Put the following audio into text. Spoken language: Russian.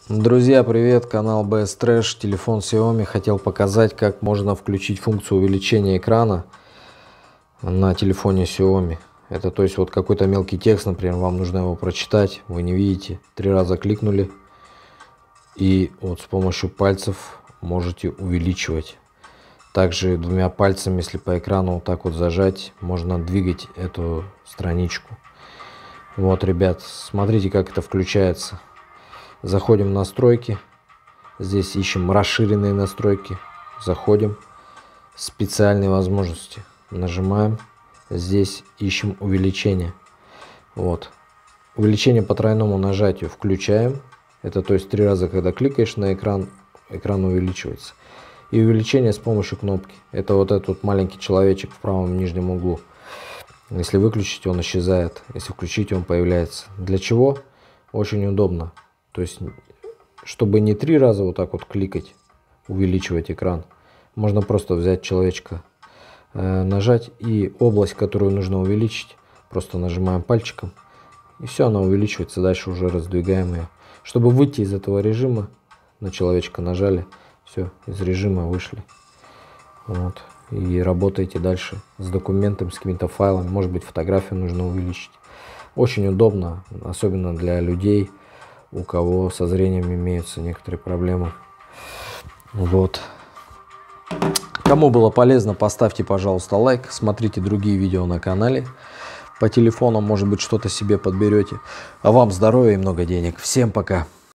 Друзья, привет, канал BS Trash, телефон Xiaomi. Хотел показать, как можно включить функцию увеличения экрана на телефоне Xiaomi. Это то есть вот какой-то мелкий текст, например, вам нужно его прочитать, вы не видите, 3 раза кликнули и вот с помощью пальцев можете увеличивать. Также 2 пальцами, если по экрану вот так вот зажать, можно двигать эту страничку. Вот, ребят, смотрите, как это включается. Заходим в настройки, здесь ищем расширенные настройки, заходим, специальные возможности, нажимаем, здесь ищем увеличение. Вот, увеличение по тройному нажатию включаем, это то есть 3 раза, когда кликаешь на экран, экран увеличивается. И увеличение с помощью кнопки, это вот этот вот маленький человечек в правом нижнем углу. Если выключить, он исчезает, если включить, он появляется. Для чего? Очень удобно. То есть, чтобы не 3 раза вот так вот кликать, увеличивать экран, можно просто взять человечка, нажать, и область, которую нужно увеличить, просто нажимаем пальчиком, и все, она увеличивается, дальше уже раздвигаем ее. Чтобы выйти из этого режима, на человечка нажали, все, из режима вышли. Вот. И работаете дальше с документом, с какими-то файлами, может быть, фотографию нужно увеличить. Очень удобно, особенно для людей, у кого со зрением имеются некоторые проблемы. Вот. Кому было полезно, поставьте, пожалуйста, лайк. Смотрите другие видео на канале. По телефону, может быть, что-то себе подберете. А вам здоровья и много денег. Всем пока.